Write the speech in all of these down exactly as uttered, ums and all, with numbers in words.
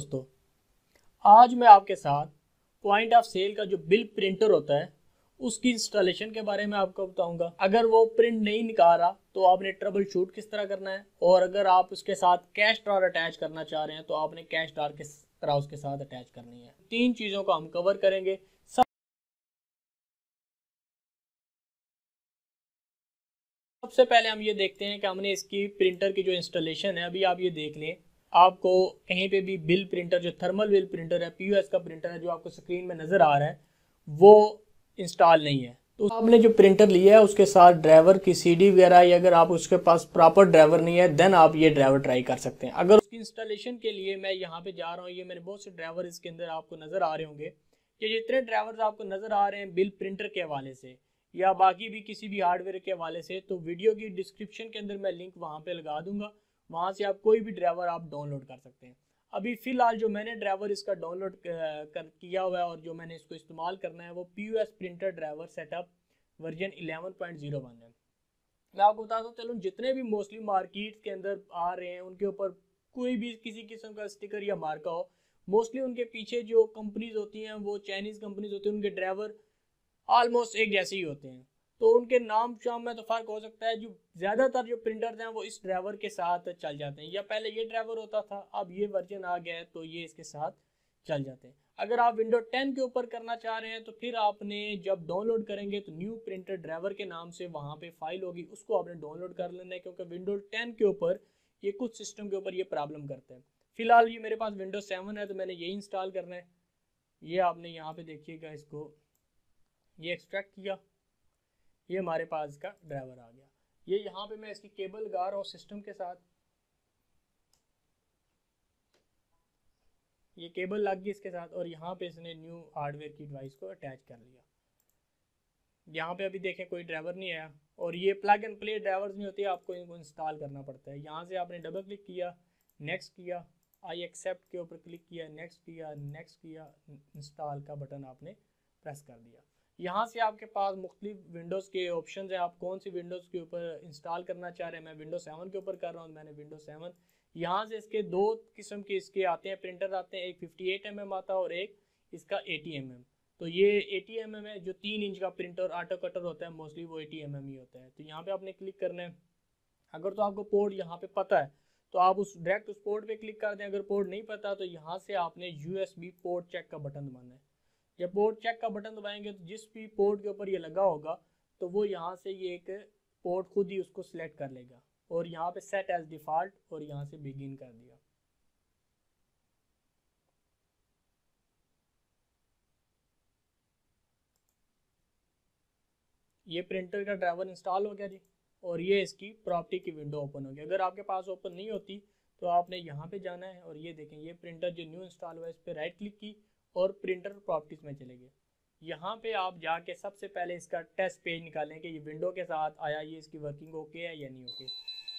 दोस्तों, आज मैं आपके साथ पॉइंट ऑफ सेल का जो बिल प्रिंटर होता है उसकी इंस्टॉलेशन के बारे में आपको बताऊंगा। अगर वो प्रिंट नहीं निकाल रहा तो आपने ट्रबल शूट किस तरह करना है, और अगर आप उसके साथ कैश ड्रॉर अटैच करना चाह रहे हैं तो आपने कैश ड्रॉर किस तरह उसके साथ अटैच करनी है। तीन चीज़ों को हम कवर करेंगे। सबसे पहले हम ये देखते हैं कि हमने इसकी प्रिंटर की जो इंस्टॉलेशन है, अभी आप ये देख लें, आपको कहीं पे भी बिल प्रिंटर जो थर्मल बिल प्रिंटर है, पीओएस का प्रिंटर है जो आपको स्क्रीन में नज़र आ रहा है, वो इंस्टॉल नहीं है। तो आपने जो प्रिंटर लिया है उसके साथ ड्राइवर की सीडी वगैरह, या अगर आप उसके पास प्रॉपर ड्राइवर नहीं है देन आप ये ड्राइवर ट्राई कर सकते हैं। अगर उसकी इंस्टॉलेशन के लिए मैं यहाँ पे जा रहा हूँ, ये मेरे बहुत से ड्राइवर इसके अंदर आपको नज़र आ रहे होंगे। ये जितने ड्राइवर्स आपको नज़र आ रहे हैं बिल प्रिंटर के हवाले से या बाकी भी किसी भी हार्डवेयर के हवाले से, तो वीडियो की डिस्क्रिप्शन के अंदर मैं लिंक वहाँ पे लगा दूंगा, वहाँ से आप कोई भी ड्राइवर आप डाउनलोड कर सकते हैं। अभी फ़िलहाल जो मैंने ड्राइवर इसका डाउनलोड कर किया हुआ है और जो मैंने इसको इस्तेमाल करना है वो P U S printer driver setup version eleven point zero one है। मैं आपको बताता हूँ, चलो जितने भी मोस्टली मार्केट के अंदर आ रहे हैं उनके ऊपर कोई भी किसी किस्म का स्टिकर या मार्का हो, मोस्टली उनके पीछे जो कंपनीज होती हैं वो चाइनीज़ कंपनीज होती हैं, उनके ड्राइवर ऑलमोस्ट एक जैसे ही होते हैं। तो उनके नाम शाम में तो फ़र्क हो सकता है। जो ज़्यादातर जो प्रिंटर्स हैं वो इस ड्राइवर के साथ चल जाते हैं, या पहले ये ड्राइवर होता था, अब ये वर्जन आ गया है तो ये इसके साथ चल जाते हैं। अगर आप विंडो टेन के ऊपर करना चाह रहे हैं तो फिर आपने जब डाउनलोड करेंगे तो न्यू प्रिंटर ड्राइवर के नाम से वहाँ पे फाइल होगी, उसको आपने डाउनलोड कर लेना है, क्योंकि विंडो टेन के ऊपर ये कुछ सिस्टम के ऊपर ये प्रॉब्लम करता है। फिलहाल ये मेरे पास विंडो सेवन है तो मैंने यही इंस्टॉल करना है। ये आपने यहाँ पे देखिएगा, इसको ये एक्सट्रैक्ट किया, ये हमारे पास का ड्राइवर आ गया। ये यहाँ पे मैं इसकी केबल लगा रहा हूँ सिस्टम के साथ, ये केबल लग गई इसके साथ, और यहाँ पे इसने न्यू हार्डवेयर की डिवाइस को अटैच कर लिया। यहाँ पे अभी देखें कोई ड्राइवर नहीं आया, और ये प्लग एंड प्ले ड्राइवर्स नहीं होती, आपको इनको इंस्टॉल करना पड़ता है। यहाँ से आपने डबल क्लिक किया, नेक्स्ट किया, आई एक्सेप्ट के ऊपर क्लिक किया, नेक्स्ट किया, नेक्स्ट किया, इंस्टॉल का बटन आपने प्रेस कर दिया। यहाँ से आपके पास मुख्तलिफ विंडोज़ के ऑप्शन है, आप कौन सी विंडोज़ के ऊपर इंस्टॉल करना चाह रहे हैं। मैं विंडो सेवन के ऊपर कर रहा हूँ, मैंने विंडो सेवन। यहाँ से इसके दो किस्म के इसके आते हैं प्रिंटर आते हैं, एक फिफ्टी एट एम एम आता है और एक इसका एटी एम एम। तो ये एटी एम एम है, जो तीन इंच का प्रिंटर ऑटो कटर होता है मोस्टली वो एटी एम एम ही होता है। तो यहाँ पे आपने क्लिक करना है। अगर तो आपको पोर्ट यहाँ पे पता है तो आप उस डायरेक्ट उस पोर्ट पे क्लिक कर दें। अगर पोर्ट नहीं पता तो यहाँ से आपने यूएसबी पोर्ट चेक का बटन दबाना है। जब पोर्ट चेक का बटन दबाएंगे तो जिस भी पोर्ट के ऊपर ये लगा होगा तो वो यहाँ से ये एक पोर्ट खुद ही उसको सिलेक्ट कर लेगा, और यहाँ पे सेट एज डिफ़ॉल्ट, और यहाँ से बिगिन कर दिया। ये प्रिंटर का ड्राइवर इंस्टॉल हो गया जी, और ये इसकी प्रॉपर्टी की विंडो ओपन हो गई। अगर आपके पास ओपन नहीं होती तो आपने यहाँ पे जाना है, और ये देखें ये प्रिंटर जो न्यू इंस्टॉल हुआ है इस पर राइट क्लिक की और प्रिंटर प्रॉपर्टीज़ में चले गए। यहाँ पे आप जाके सबसे पहले इसका टेस्ट पेज निकालें कि ये विंडो के साथ आया, ये इसकी वर्किंग ओके है या नहीं ओके।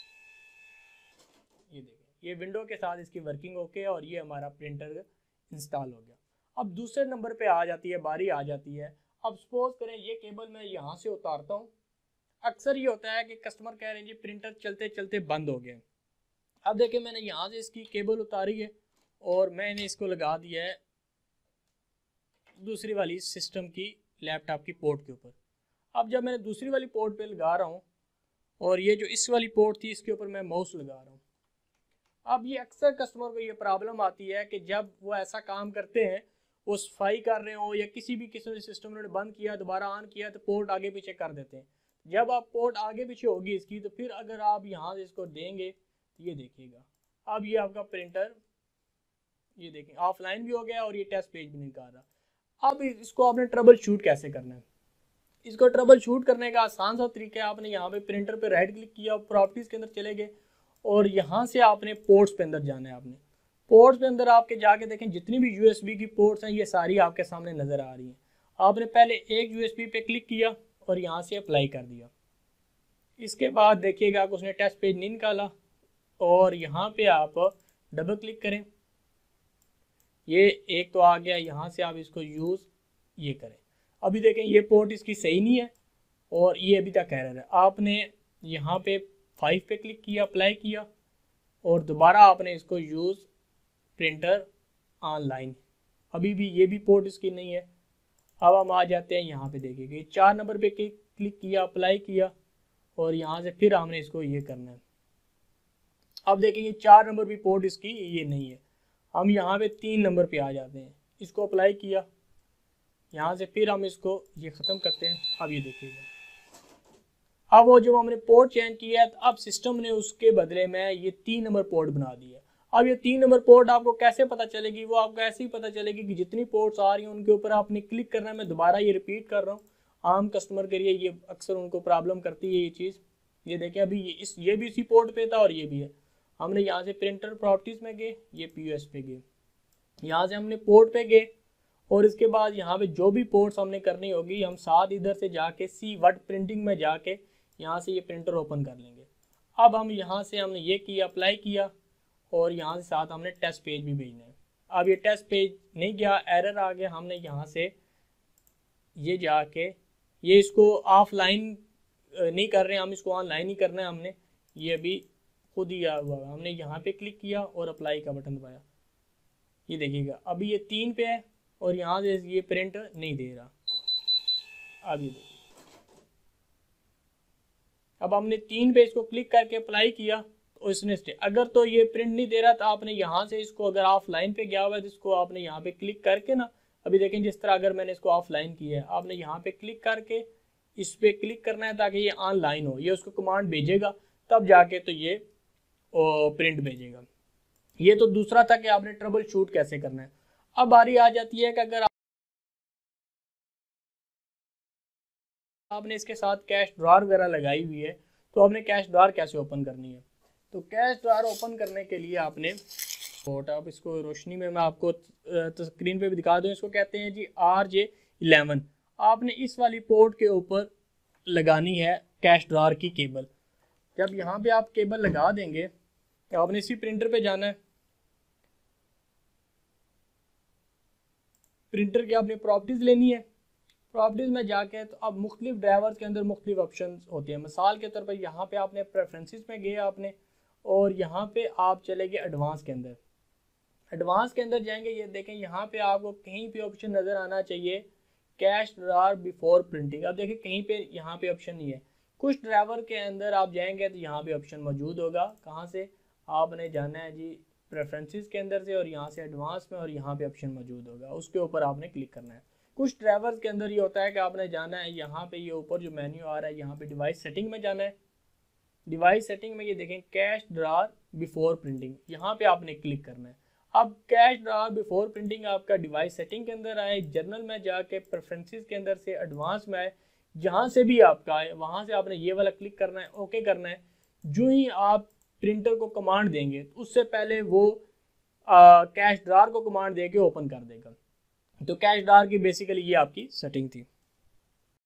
ये देखें ये विंडो के साथ इसकी वर्किंग ओके है, और ये हमारा प्रिंटर इंस्टॉल हो गया। अब दूसरे नंबर पे आ जाती है बारी आ जाती है। अब सपोज करें ये केबल मैं यहाँ से उतारता हूँ। अक्सर ये होता है कि कस्टमर कह रहे हैं जी प्रिंटर चलते चलते बंद हो गया। अब देखिए मैंने यहाँ से इसकी केबल उतारी है और मैंने इसको लगा दिया है दूसरी वाली सिस्टम की लैपटॉप की पोर्ट के ऊपर। अब जब मैंने दूसरी वाली पोर्ट पे लगा रहा हूँ, और ये जो इस वाली पोर्ट थी इसके ऊपर मैं माउस लगा रहा हूँ। अब ये अक्सर कस्टमर को ये प्रॉब्लम आती है कि जब वो ऐसा काम करते हैं, वो सफाई कर रहे हो या किसी भी किस्म के सिस्टम उन्होंने बंद किया दोबारा ऑन किया तो पोर्ट आगे पीछे कर देते हैं। जब आप पोर्ट आगे पीछे होगी इसकी तो फिर अगर आप यहाँ से इसको देंगे तो ये देखिएगा, अब ये आपका प्रिंटर ये देखें ऑफलाइन भी हो गया और ये टेस्ट पेज भी नहीं कर रहा। अब इसको आपने ट्रबल शूट कैसे करना है। इसको ट्रबल शूट करने का आसान सा तरीका है, आपने यहाँ पे प्रिंटर पे राइट क्लिक किया, प्रॉपर्टीज़ के अंदर चले गए, और यहाँ से आपने पोर्ट्स पे अंदर जाना है। आपने पोर्ट्स पे अंदर आपके जाके देखें जितनी भी यूएसबी की पोर्ट्स हैं ये सारी आपके सामने नज़र आ रही हैं। आपने पहले एक यूएसबी पे क्लिक किया और यहाँ से अप्लाई कर दिया। इसके बाद देखिएगा कि उसने टेस्ट पेज नहीं निकाला, और यहाँ पे आप डबल क्लिक करें, ये एक तो आ गया। यहाँ से आप इसको यूज़ ये करें। अभी देखें ये पोर्ट इसकी सही नहीं है और ये अभी तक एरर है। आपने यहाँ पे फाइव पे क्लिक किया, अप्लाई किया, और दोबारा आपने इसको यूज़ प्रिंटर ऑनलाइन, अभी भी ये भी पोर्ट इसकी नहीं है। अब हम आ जाते हैं यहाँ पे, देखिए चार नंबर पे क्लिक किया, अप्लाई किया और यहाँ से फिर हमने इसको ये करना है। अब देखेंगे चार नंबर भी पोर्ट इसकी ये नहीं है। हम यहाँ पे तीन नंबर पे आ जाते हैं, इसको अप्लाई किया, यहाँ से फिर हम इसको ये ख़त्म करते हैं। अब ये देखिएगा, अब वो जो हमने पोर्ट चेंज किया है, अब सिस्टम ने उसके बदले में ये तीन नंबर पोर्ट बना दी है। अब ये तीन नंबर पोर्ट आपको कैसे पता चलेगी? वो आपको ऐसे ही पता चलेगी कि जितनी पोर्ट्स आ रही हैं उनके ऊपर आपने क्लिक करना है। मैं दोबारा ये रिपीट कर रहा हूँ, आम कस्टमर के लिए ये अक्सर उनको प्रॉब्लम करती है ये चीज़। ये देखें, अभी ये इस ये भी इसी पोर्ट पे था और ये भी है। हमने यहाँ से प्रिंटर प्रॉपर्टीज़ में गए, ये पी यू एस पे गए, यहाँ से हमने पोर्ट पे गए और इसके बाद यहाँ पे जो भी पोर्ट्स हमने करनी होगी हम साथ इधर से जाके सी वर्ड प्रिंटिंग में जाके यहाँ से ये प्रिंटर ओपन कर लेंगे। अब हम यहाँ से हमने ये किया, अप्लाई किया और यहाँ से साथ हमने टेस्ट पेज भी भेजना है। अब ये टेस्ट पेज नहीं गया, एरर आ गया। हमने यहाँ से ये जाके ये इसको ऑफलाइन नहीं कर रहे हैं हम, इसको ऑनलाइन ही करना है हमने। ये अभी खुद ही आया हुआ है, हमने यहाँ पे क्लिक किया और अप्लाई का बटन दबाया। ये देखिएगा अभी ये तीन पे है और यहाँ से ये प्रिंट नहीं दे रहा। अब ये देखिए, अब हमने तीन पे इसको क्लिक करके अप्लाई किया तो इसने स्टे, अगर तो ये प्रिंट नहीं दे रहा तो आपने यहाँ से इसको, अगर ऑफलाइन पे गया हुआ है तो इसको आपने यहाँ पे क्लिक करके ना, अभी देखें जिस तरह अगर मैंने इसको ऑफलाइन किया है, आपने यहाँ पे क्लिक करके इस पे क्लिक करना है ताकि ये ऑनलाइन हो। ये उसको कमांड भेजेगा तब जाके तो ये प्रिंट भेजेगा। ये तो दूसरा था कि आपने ट्रबल शूट कैसे करना है। अब बारी आ जाती है कि अगर आपने इसके साथ कैश ड्रॉर वगैरह लगाई हुई है तो आपने कैश ड्रॉर कैसे ओपन करनी है। तो कैश ड्रॉर ओपन करने के लिए आपने पोर्ट, आप इसको रोशनी में मैं आपको तो स्क्रीन पे भी दिखा दूँ, इसको कहते हैं जी आर जे इलेवन। आपने इस वाली पोर्ट के ऊपर लगानी है कैश ड्रॉर की केबल। जब यहाँ पे आप केबल लगा देंगे तो आपने इसी प्रिंटर पे जाना है, प्रिंटर की आपने प्रॉपर्टीज़ लेनी है। प्रॉपर्टीज़ में जाके तो अब मुख्तलिफ ड्राइवर्स के अंदर मुख्तलिफ ऑप्शन होते हैं। मिसाल के तौर पर यहाँ पे आपने प्रेफरेंसेस में गए आपने और यहाँ पे आप चले गए एडवांस के अंदर। एडवांस के अंदर जाएंगे, ये देखें यहाँ पे आपको कहीं पे ऑप्शन नज़र आना चाहिए कैश ड्रॉर बिफोर प्रिंटिंग। अब देखिए कहीं पे यहाँ पे ऑप्शन नहीं है। कुछ ड्राइवर के अंदर आप जाएंगे तो यहाँ पे ऑप्शन मौजूद होगा। कहाँ से आपने जाना है जी, प्रेफरेंसेस के अंदर से, और यहाँ से एडवांस में, और यहाँ पे ऑप्शन मौजूद होगा, उसके ऊपर आपने क्लिक करना है। कुछ ड्राइवर्स के अंदर ये होता है कि आपने जाना है यहाँ पे, ये ऊपर जो मेन्यू आ रहा है यहाँ पे डिवाइस सेटिंग में जाना है। डिवाइस सेटिंग में ये देखें कैश ड्रॉर बिफोर प्रिंटिंग, यहाँ पे आपने क्लिक करना है। अब कैश ड्रॉर बिफोर प्रिंटिंग आपका डिवाइस सेटिंग के अंदर आए, जनरल में जाके प्रेफरेंसेस के अंदर से एडवांस में आए, जहाँ से भी आपका आए वहाँ से आपने ये वाला क्लिक करना है, ओके करना है। जो ही आप प्रिंटर को कमांड देंगे उससे पहले वो कैश ड्रॉर को कमांड दे के ओपन कर देगा। तो कैश ड्रॉर की बेसिकली ये आपकी सेटिंग थी।